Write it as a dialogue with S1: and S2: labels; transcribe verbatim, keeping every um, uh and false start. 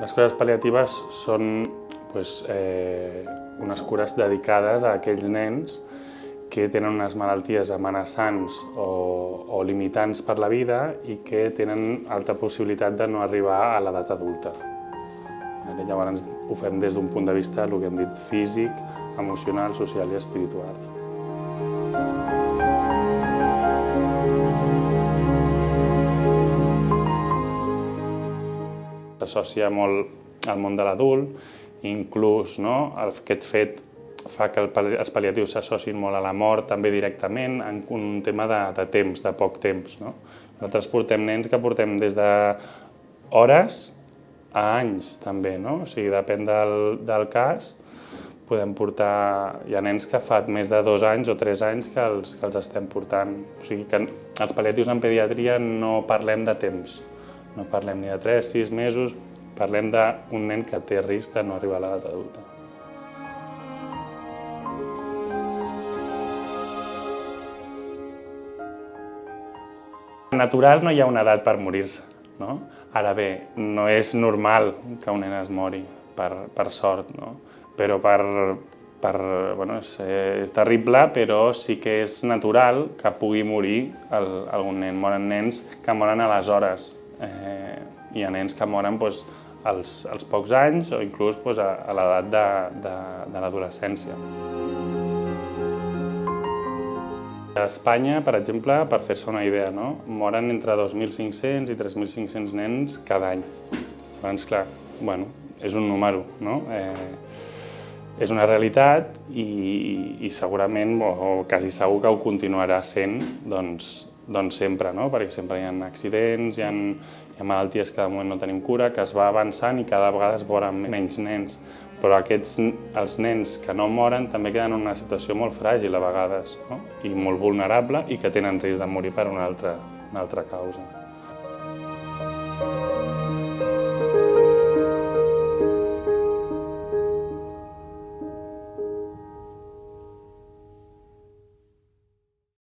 S1: Les cures pal·liatives són pues, eh, unes cures dedicades a aquells nens que tenen unes malalties amenaçants o, o limitants per la vida i que tenen alta possibilitat de no arribar a l'edat adulta. Llavors ho fem des d'un punt de vista, el que hem dit, físic, emocional, social i espiritual. S'associa molt al món de l'adult, inclús no, aquest fet fa que els pal·liatius s'associïn molt a la mort, també directament, en un tema de, de temps, de poc temps. No? Nosaltres portem nens que portem des de hores a anys, també, no? O sigui, depèn del, del cas, podem portar... Hi ha nens que fa més de dos anys o tres anys que els, que els estem portant. O sigui que els pal·liatius en pediatria no parlem de temps. No parlem ni de tres, sis mesos, parlem d'un nen que té risc de no arribar a l'edat adulta. Natural no hi ha una edat per morir-se, no? Ara bé, no és normal que un nen es mori, per, per sort, no? Però per, per, bueno, és, és terrible, però sí que és natural que pugui morir el, algun nen. Moren nens que moren a les hores. Eh, hi ha nens que moren doncs, als, als pocs anys o inclús doncs, a, a l'edat de, de, de l'adolescència. A Espanya, per exemple, per fer-se una idea, no? Moren entre dos mil cinc-cents i tres mil cinc-cents nens cada any. Llavors, clar, bueno, és un número, no? Eh, és una realitat i, i segurament, o, o quasi segur que ho continuarà sent, doncs, doncs sempre, no? Perquè sempre hi ha accidents, hi ha, hi ha malalties que de moment no tenim cura, que es va avançant i cada vegada es moren menys nens. Però aquests, els nens que no moren també queden en una situació molt fràgil a vegades, no? I molt vulnerable i que tenen risc de morir per una altra, una altra causa.